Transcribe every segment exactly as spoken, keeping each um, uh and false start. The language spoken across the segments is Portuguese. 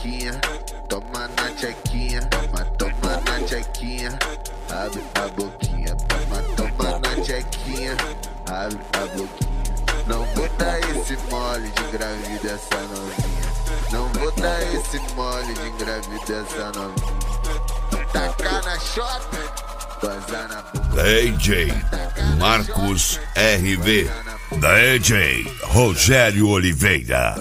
tchequinha, toma na tchequinha, toma, toma na tchequinha, abre a boquinha, toma, toma na tchequinha, abre a boquinha. Não vou dar esse mole de engravida essa novinha, não vou dar esse mole de engravida essa novinha. Tacar na chota, gozar na boca. D J Marcos R V, D J Rogério Oliveira.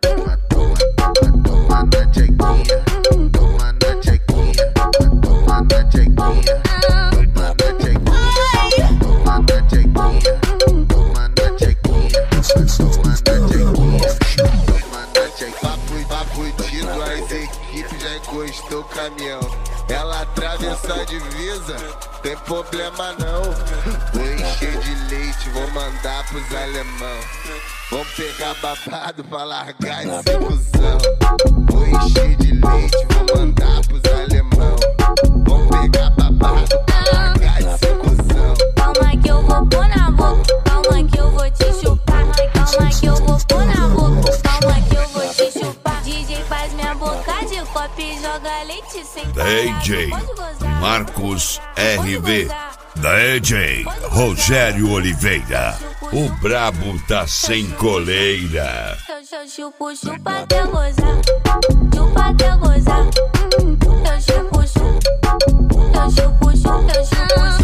Toma na tchequinha, toma na tchequinha, toma na tchequinha, toma na tchequinha, toma na tchequinha, toma na tchequinha, toma na tchequinha, toma na tchequinha. Papo, papo dito, as equipes já encostou o caminhão. Ela atravessa a divisa, tem problema não. Vou encher de leite, vou mandar pros alemão. Vamos pegar babado pra largar esse cuzão. Vou encher de leite, vou mandar pros alemão. Vamos pegar babado pra largar esse cuzão. Calma que eu vou pôr na boca, calma que eu vou te chupar. Calma que eu vou pôr na boca, calma que eu vou te chupar. D J faz minha boca de copo e joga leite sem parar. D J Marcos R V, D J Rogério Oliveira. O brabo tá sem coleira. Eu chupo, chupa até gozar, chupa até gozar. Eu chupo, chupa, eu chupo, chupa, eu chupo, chupa.